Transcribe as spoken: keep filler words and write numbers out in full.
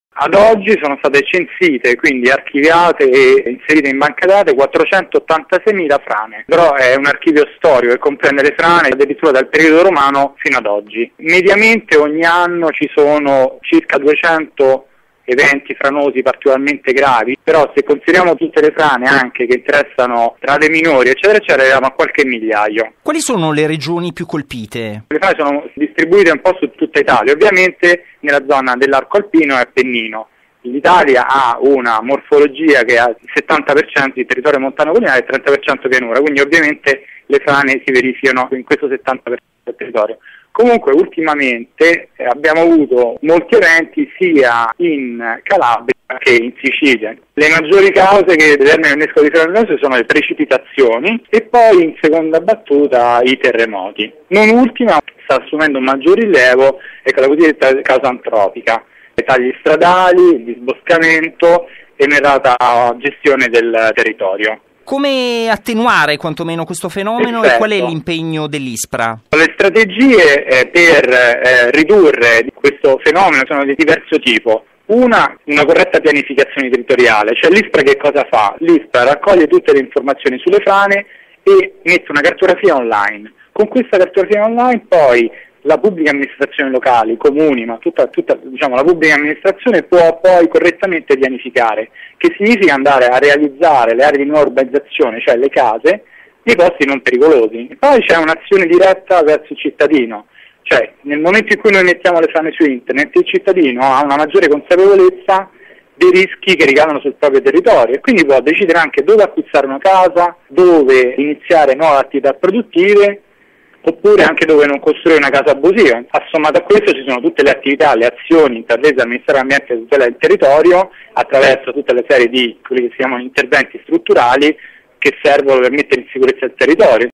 Ad oggi sono state censite, quindi archiviate e inserite in banca dati quattrocentottantaseimila frane, però è un archivio storico che comprende le frane addirittura dal periodo romano fino ad oggi. Mediamente ogni anno ci sono circa duecento eventi franosi particolarmente gravi, però se consideriamo tutte le frane anche che interessano strade minori eccetera eccetera arriviamo a qualche migliaio. Quali sono le regioni più colpite? Le frane sono distribuite un po' su tutta Italia, ovviamente nella zona dell'arco alpino e appennino. L'Italia ha una morfologia che ha il settanta per cento di territorio montano collinare e il trenta per cento pianura, quindi ovviamente le frane si verificano in questo settanta per cento del territorio. Comunque ultimamente abbiamo avuto molti eventi sia in Calabria che in Sicilia. Le maggiori cause che determinano il innesco di frane sono le precipitazioni e poi in seconda battuta i terremoti. Non ultima sta assumendo un maggior rilievo è la cosiddetta causa antropica, i tagli stradali, il disboscamento e un'errata gestione del territorio. Come attenuare quantomeno questo fenomeno Perfetto. E qual è l'impegno dell'ISPRA? Le strategie eh, per eh, ridurre questo fenomeno sono di diverso tipo. Una, una corretta pianificazione territoriale, cioè l'ISPRA che cosa fa? L'ISPRA raccoglie tutte le informazioni sulle frane e mette una cartografia online. Con questa cartografia online poi la pubblica amministrazione locale, i comuni, ma tutta, tutta diciamo, la pubblica amministrazione può poi correttamente pianificare, che significa andare a realizzare le aree di nuova urbanizzazione, cioè le case, nei posti non pericolosi. Poi c'è un'azione diretta verso il cittadino, cioè nel momento in cui noi mettiamo le frane su internet, il cittadino ha una maggiore consapevolezza dei rischi che ricadono sul proprio territorio e quindi può decidere anche dove acquistare una casa, dove iniziare nuove attività produttive, oppure anche dove non costruire una casa abusiva. Assommato a questo ci sono tutte le attività, le azioni intraprese dal Ministero dell'Ambiente e della Tutela del Territorio attraverso tutta le serie di quelli che si chiamano interventi strutturali che servono per mettere in sicurezza il territorio.